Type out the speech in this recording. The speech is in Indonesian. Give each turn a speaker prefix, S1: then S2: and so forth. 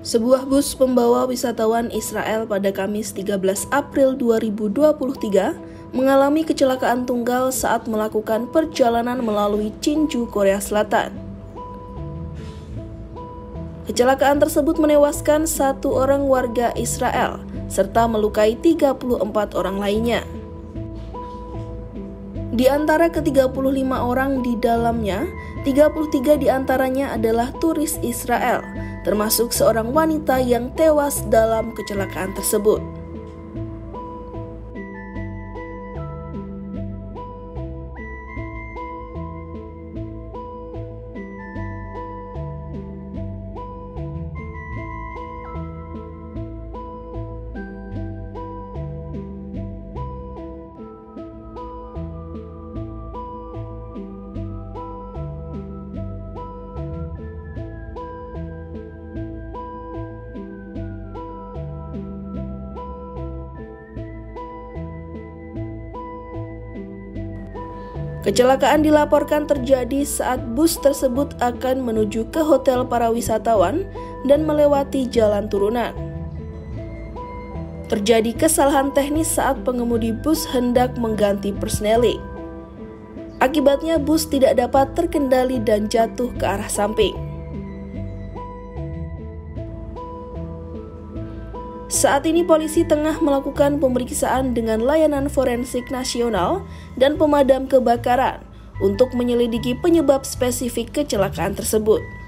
S1: Sebuah bus pembawa wisatawan Israel pada Kamis 13 April 2023 mengalami kecelakaan tunggal saat melakukan perjalanan melalui Jeonju, Korea Selatan. Kecelakaan tersebut menewaskan 1 orang warga Israel serta melukai 34 orang lainnya. Di antara ke-35 orang di dalamnya, 33 di antaranya adalah turis Israel, termasuk seorang wanita yang tewas dalam kecelakaan tersebut. Kecelakaan dilaporkan terjadi saat bus tersebut akan menuju ke hotel para wisatawan dan melewati jalan turunan. Terjadi kesalahan teknis saat pengemudi bus hendak mengganti persneling. Akibatnya bus tidak dapat terkendali dan jatuh ke arah samping. Saat ini polisi tengah melakukan pemeriksaan dengan layanan forensik nasional dan pemadam kebakaran untuk menyelidiki penyebab spesifik kecelakaan tersebut.